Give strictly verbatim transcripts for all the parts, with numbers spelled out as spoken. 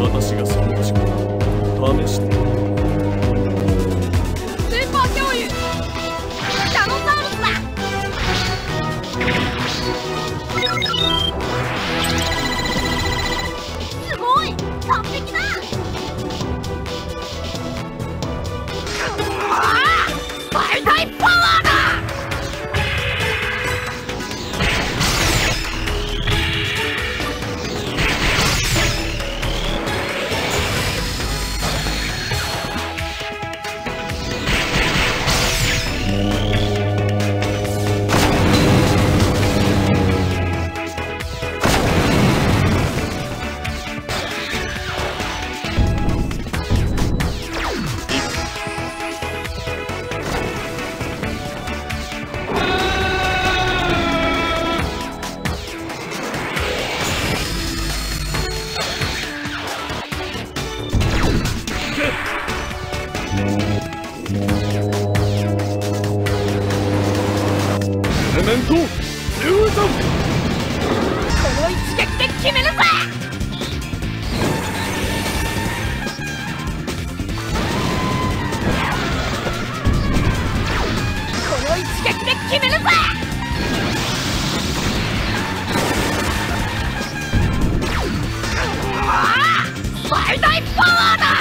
私がその力を試して。 スーパー恐竜タノサウルスだ。すごい完璧だ。最大パワーだ。 エレメントフュージョン。 この一撃で決めるぜ。この一撃で決めるぜ。最大パワーだ。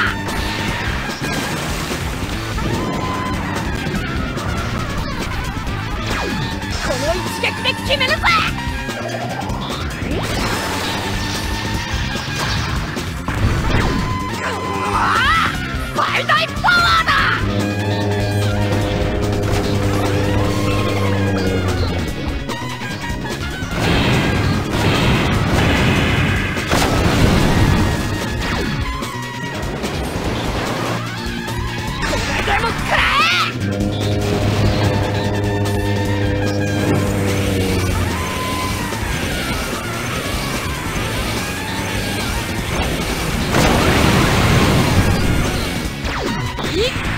この一撃で決めるぜ。最大パワーだ。これでも食らえ。いっ